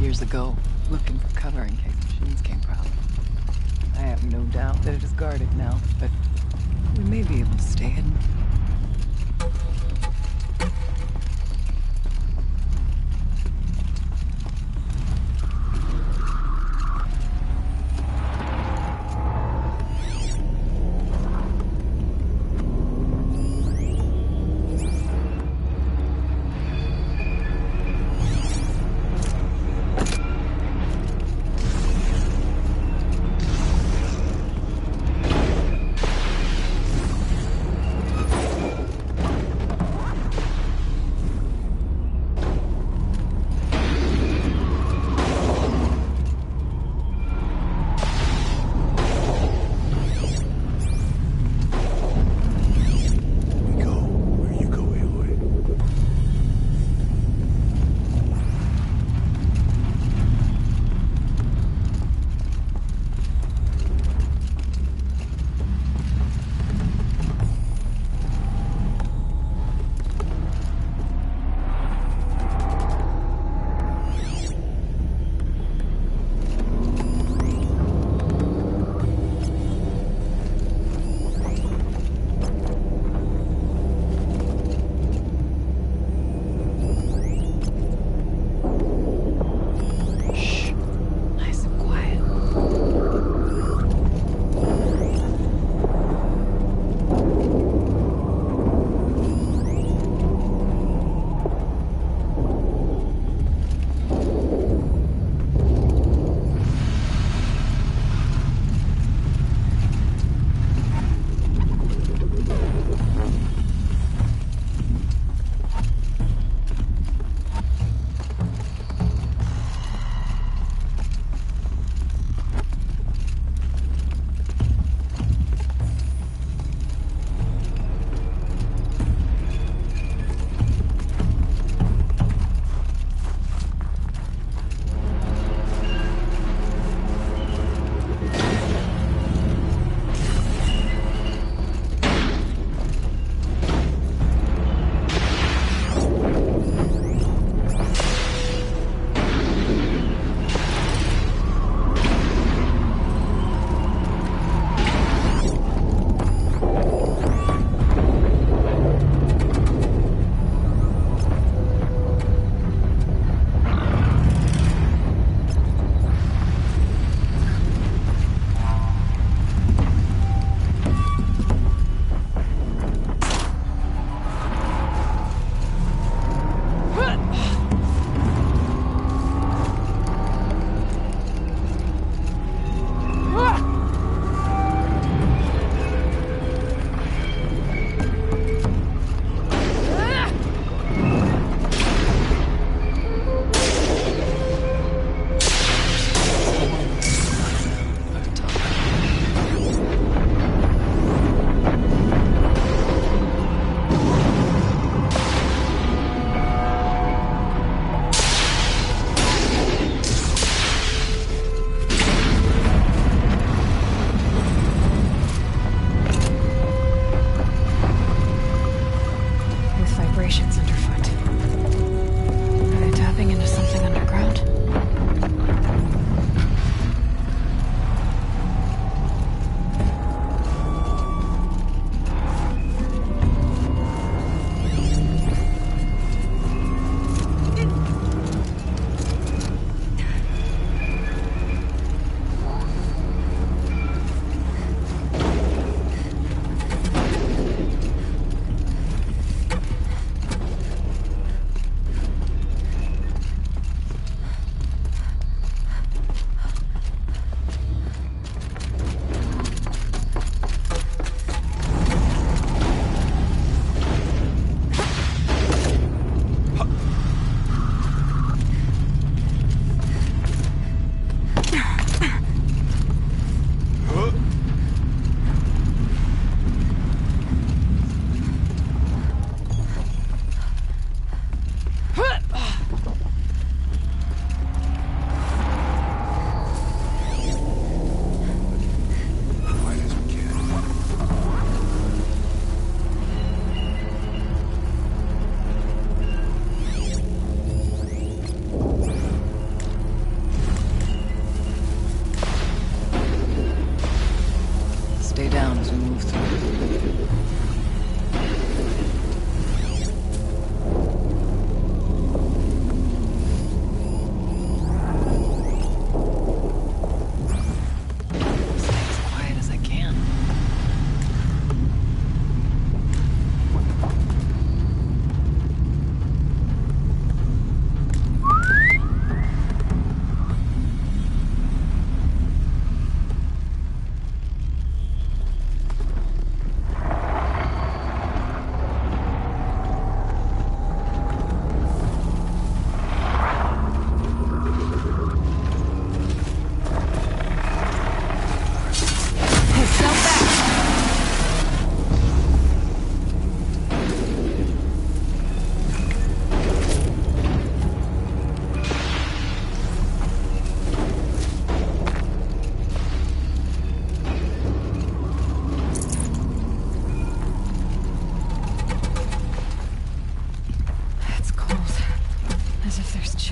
years ago, looking for cover in case machines came prowling. I have no doubt that it is guarded now, but we may be able to stay hidden.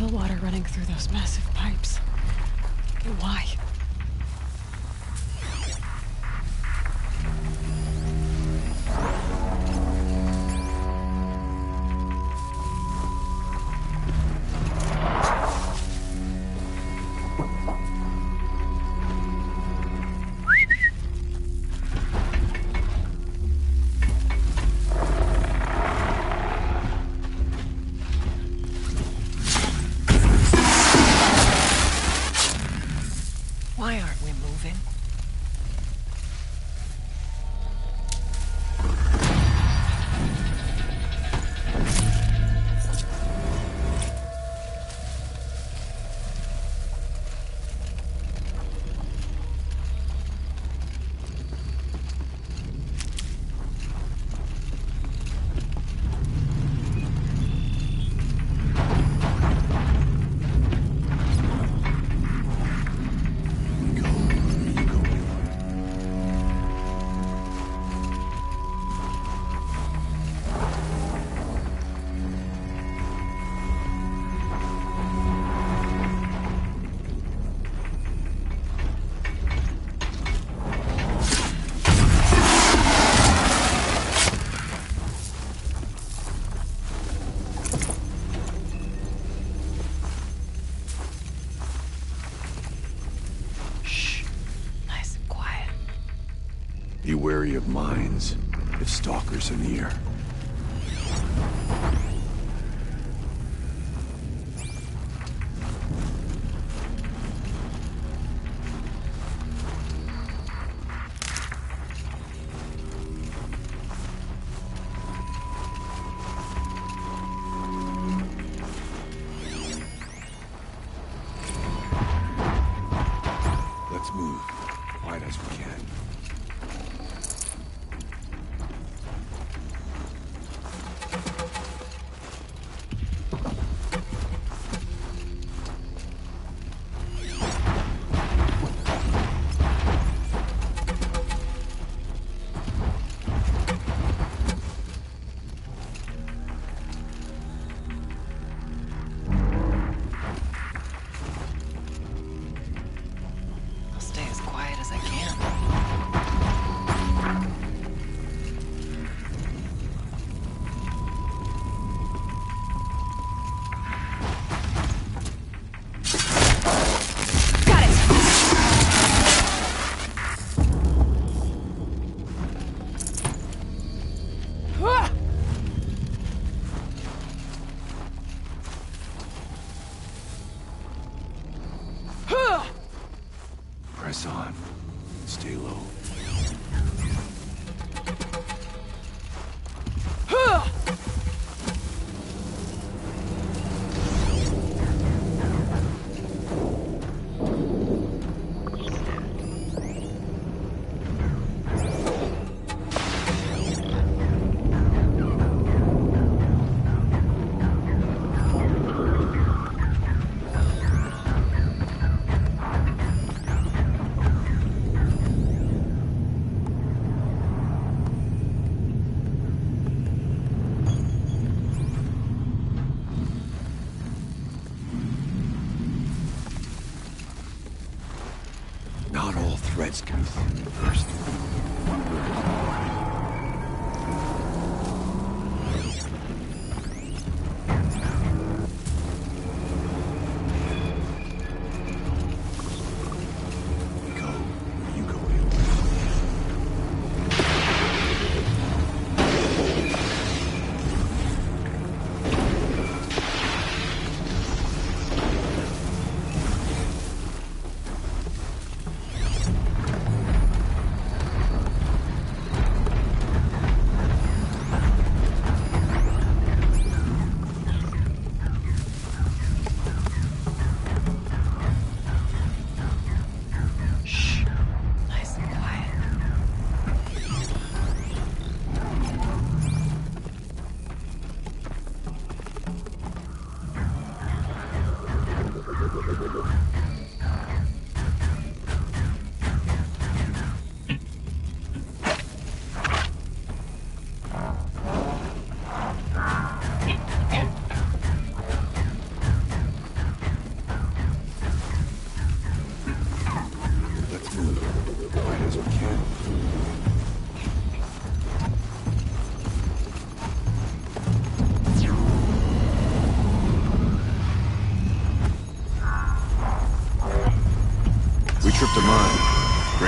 chill water running through those massive pipes. But why? Why aren't we moving? Be wary of mines, if stalkers are near. Let's move, quiet as we can. Press on. Stay low. Not all threats can be through first.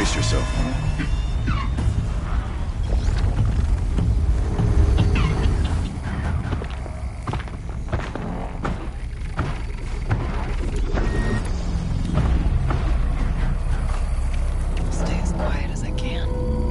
Brace yourself. Stay as quiet as I can.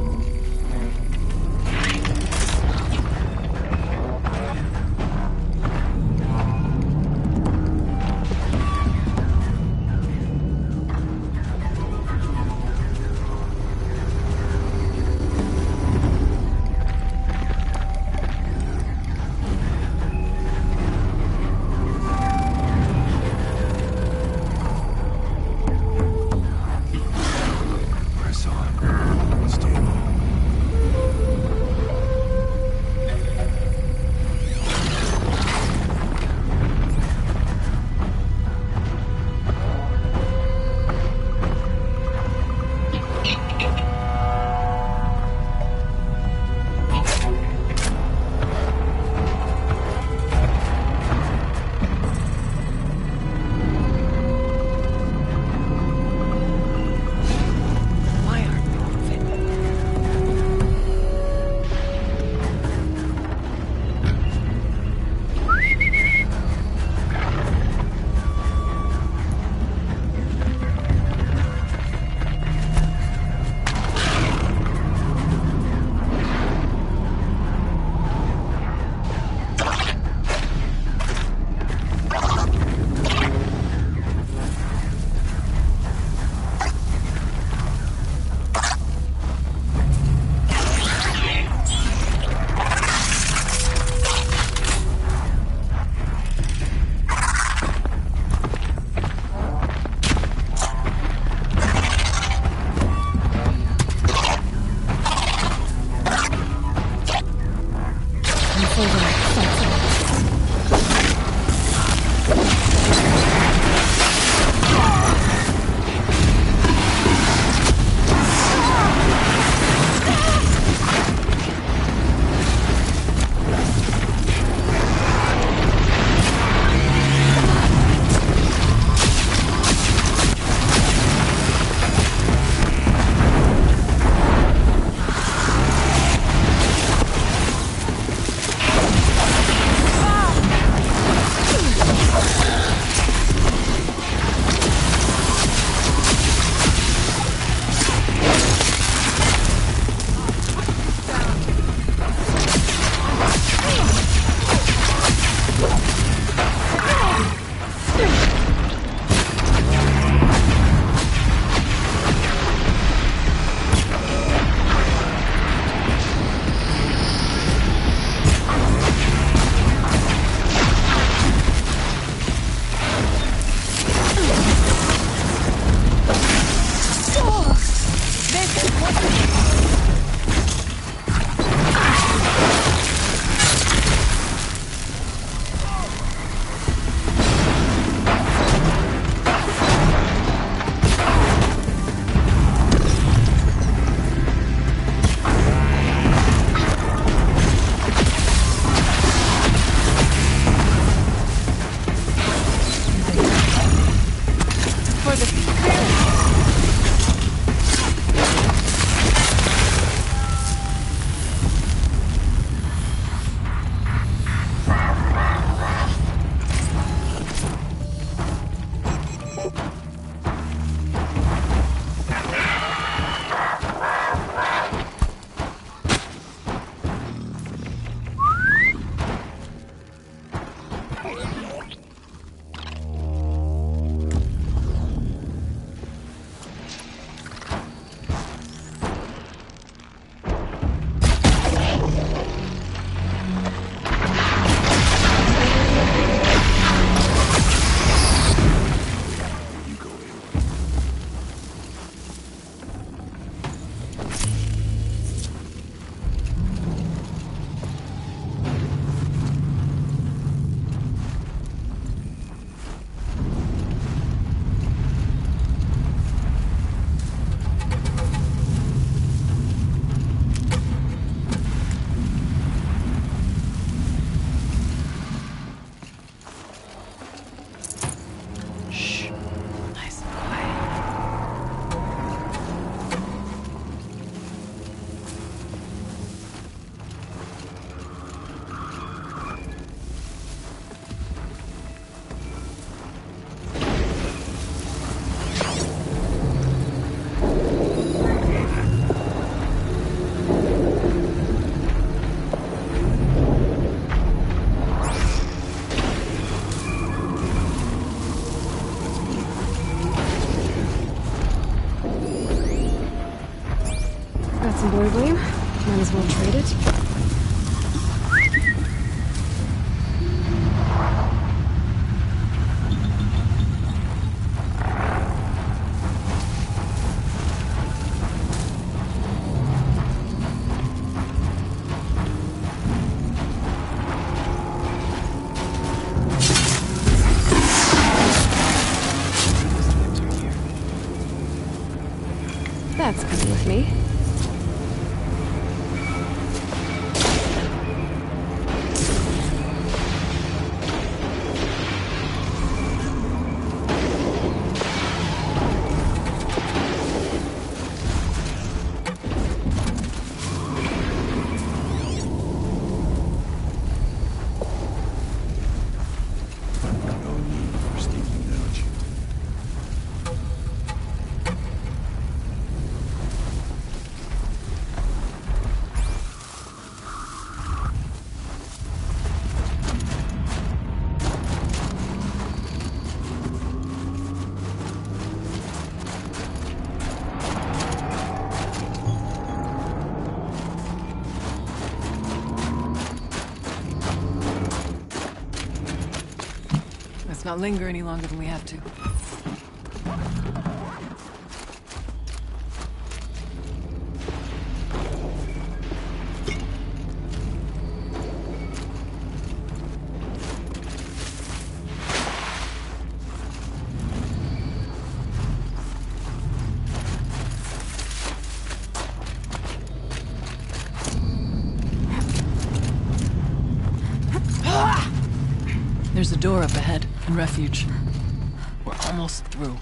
Press on. Stay low. Why aren't we moving? Killer blame. Might as well trade it. That's coming with me. No need for sneaking down you. Let's not linger any longer than we have to. There's a door up ahead, in refuge. We're almost through.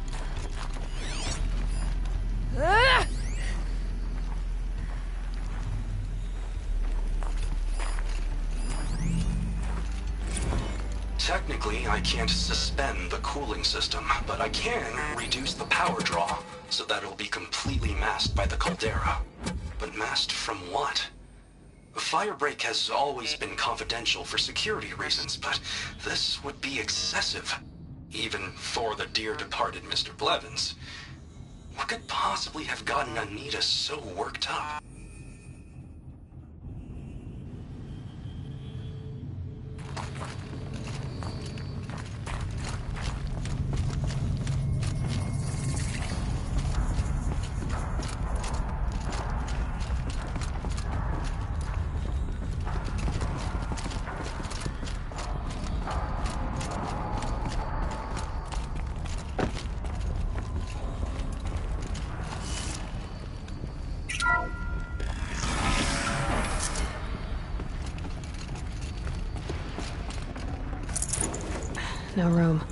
Technically, I can't suspend the cooling system, but I can reduce the power draw, so that it'll be completely masked by the caldera. But masked from what? Firebreak has always been confidential for security reasons, but this would be excessive. Even for the dear departed Mr. Blevins. What could possibly have gotten Anita so worked up? No room.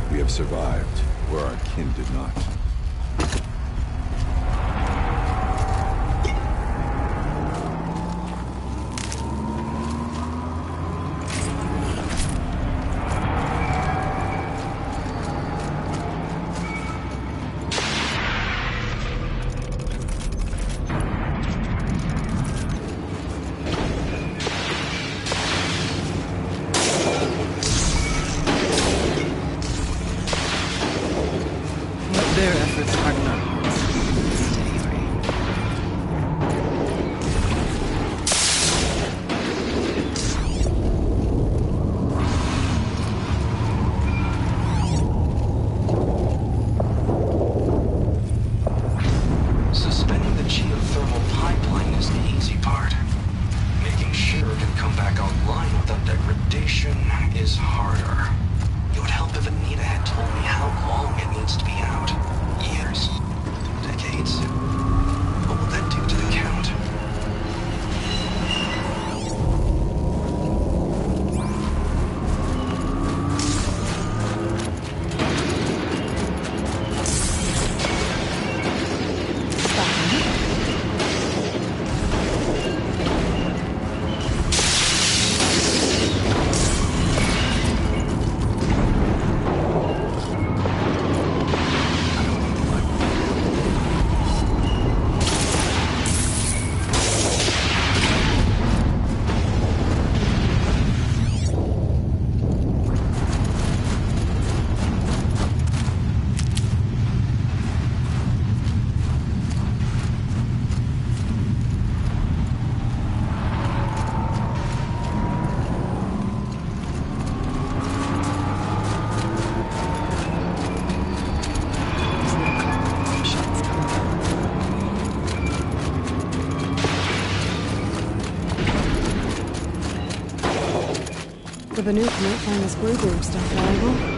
We have survived, where our kin did not. Their efforts are not steady rain. Suspending the geothermal pipeline is the easy part. Making sure it can come back online without degradation is harder. It would help if Anita had told me how long it needs to be out. Years? Decades? What will that do to the Count? With the nuke, might find this blue group stuff valuable.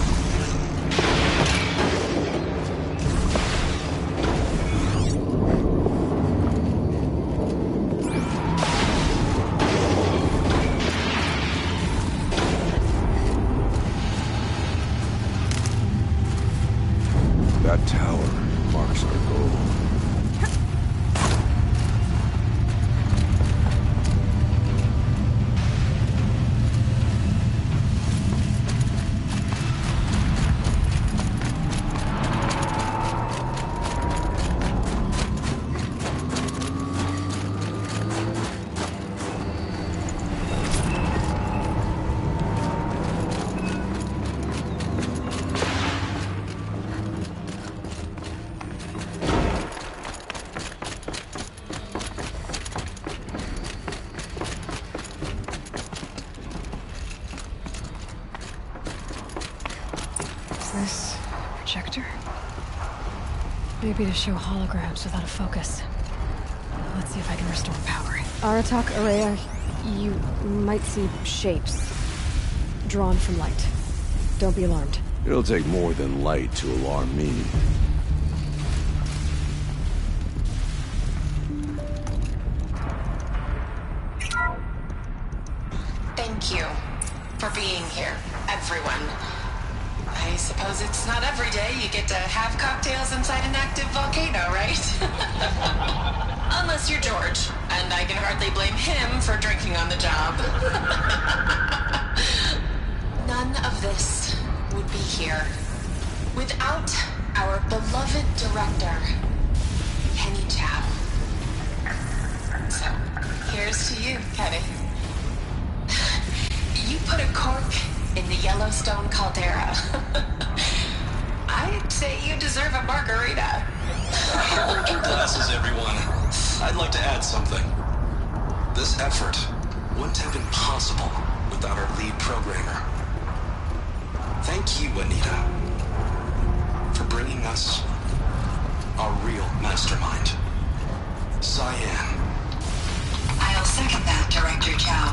That tower marks our goal. Is this projector? Maybe to show holograms without a focus. Let's see if I can restore power. Aratak, Araya, you might see shapes drawn from light. Don't be alarmed. It'll take more than light to alarm me. Thank you for being here, everyone. I suppose it's not every day you get to have cocktails inside an active volcano, right? Unless you're George, and I can hardly blame him for drinking on the job. None of this would be here without our beloved director, Kenny Chow. So, here's to you, Kenny. You put a cork in the Yellowstone caldera. I'd say you deserve a margarita. Hold your glasses, everyone. I'd like to add something. This effort wouldn't have been possible without our lead programmer. Thank you, Anita, for bringing us our real mastermind, Cyan. I'll second that, Director Chow.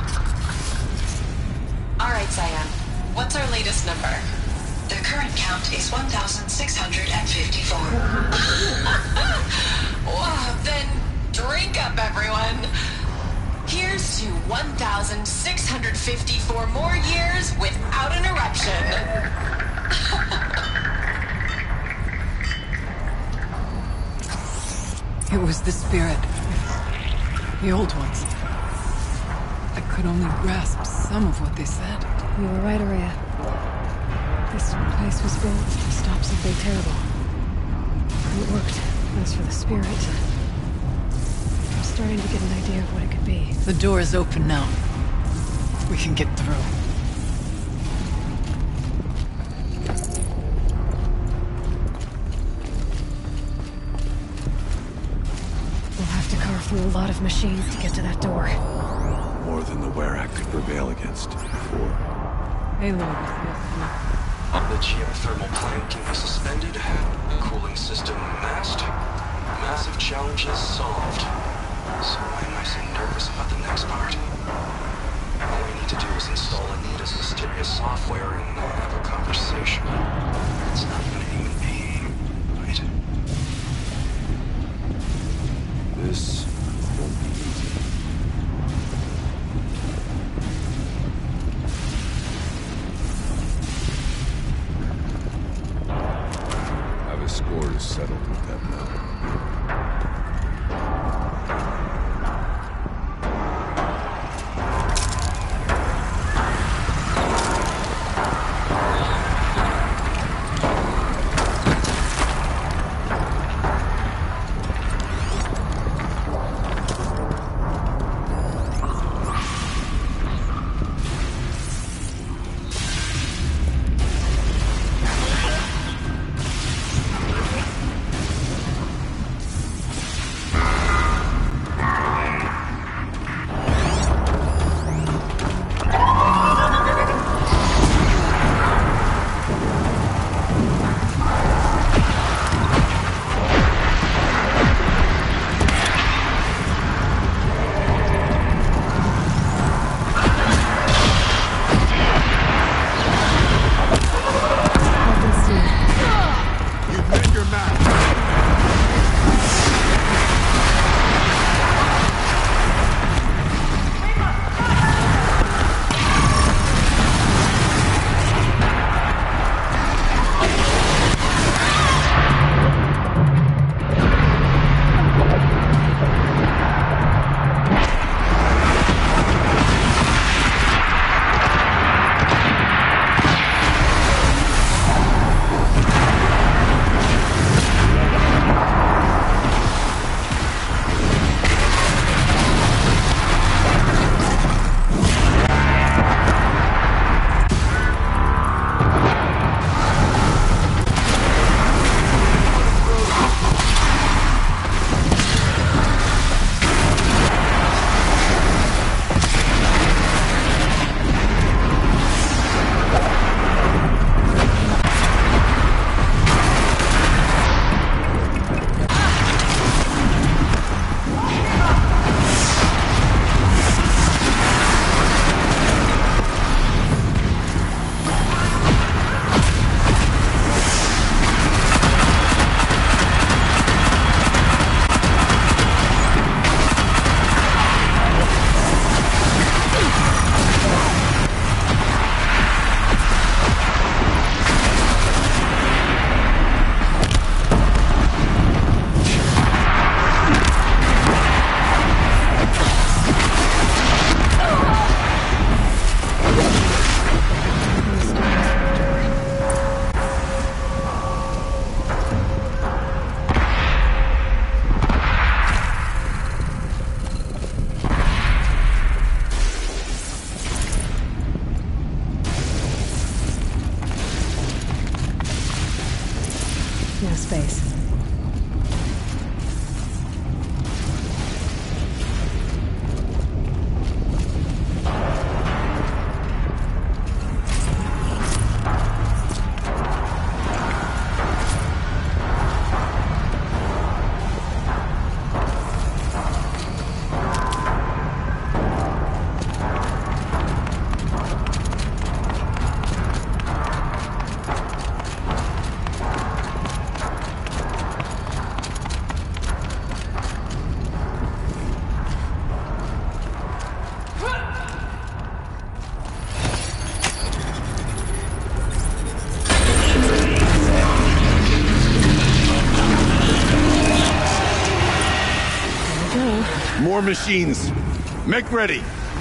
All right, Cyan. What's our latest number? The current count is 1,654. Wow, then drink up, everyone. Here's to 1,654 more years without an eruption. was the spirit. The old ones. I could only grasp some of what they said. You were right, Araya. This place was built to stop something terrible. And it worked. As for the spirit, I'm starting to get an idea of what it could be. The door is open now. We can get through. We'll have to carve through a lot of machines to get to that door. More than the Werak could prevail against before. Hey, Lord. The geothermal plant can be suspended. Cooling system masked. Massive challenges solved. So why am I so nervous about the next part? All we need to do is install Anita's mysterious software and have a conversation. It's not even a human being, right? This won't be easy. Have a score is settled with that now. No space. More machines. Make ready.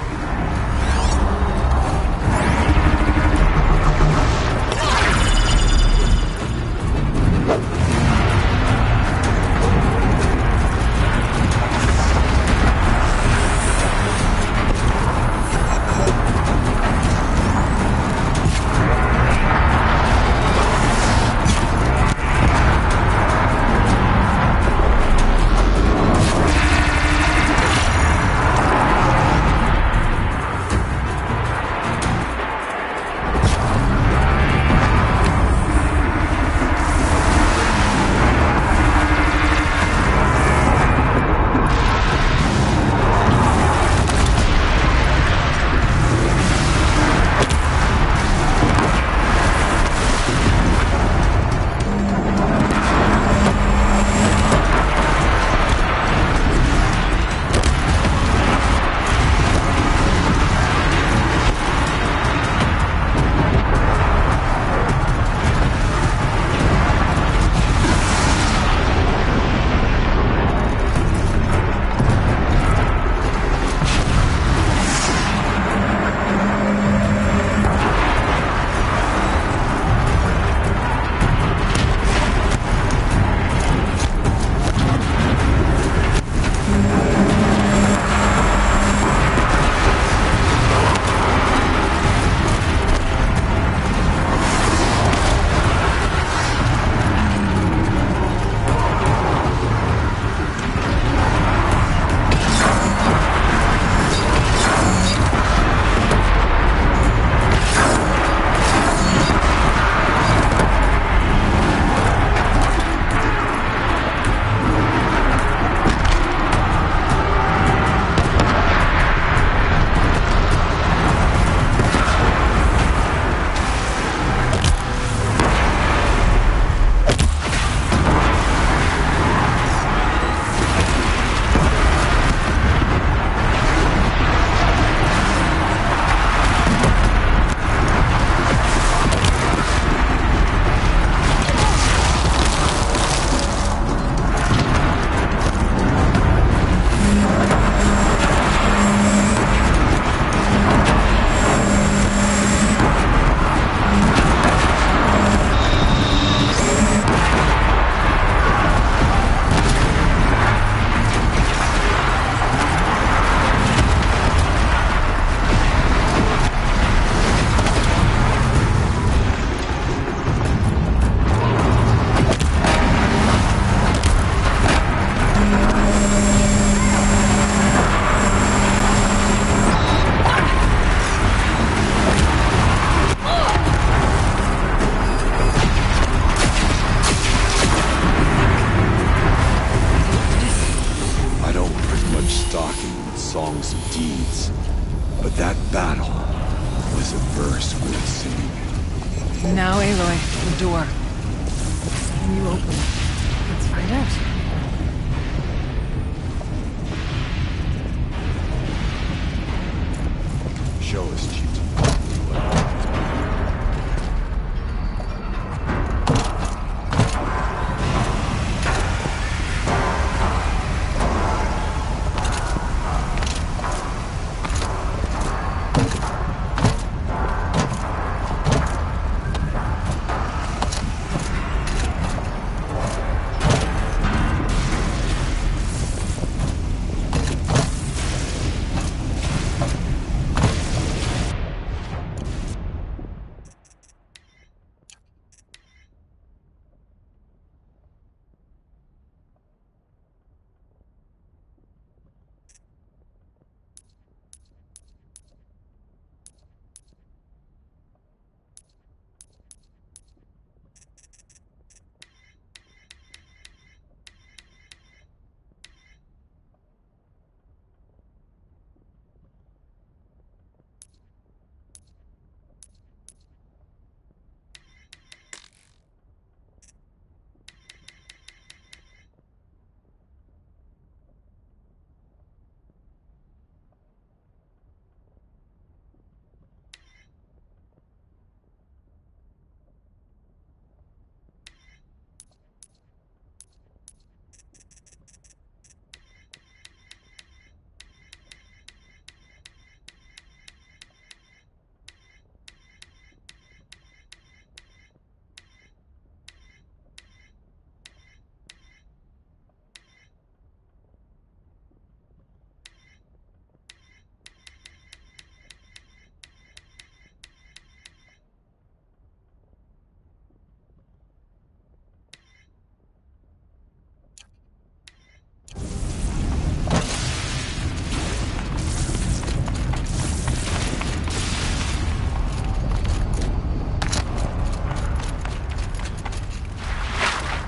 songs of deeds. But that battle was a verse worth singing. Now, Aloy, the door. Can you open it? Let's find out. Show us, Chief.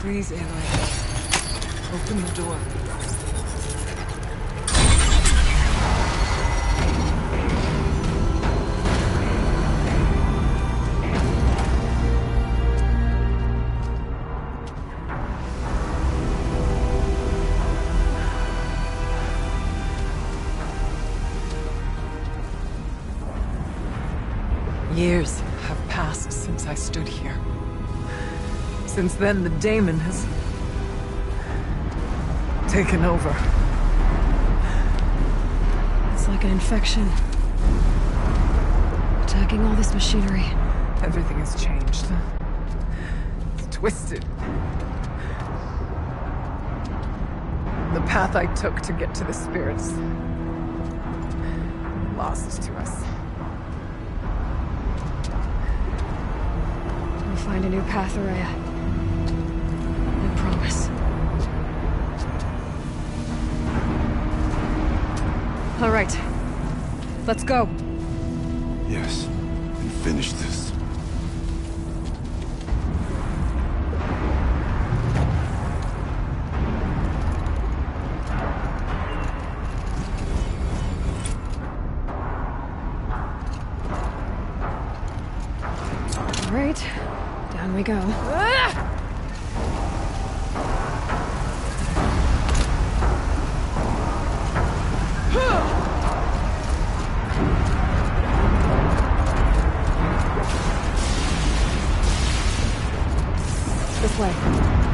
Freeze, Aloy. Open the door. Years have passed since I stood here. Since then, the daemon has taken over. It's like an infection. Attacking all this machinery. Everything has changed. It's twisted. The path I took to get to the spirits, lost to us. We'll find a new path, Araya. I promise. All right. Let's go. Yes, and finish this. All right. Down we go. This way.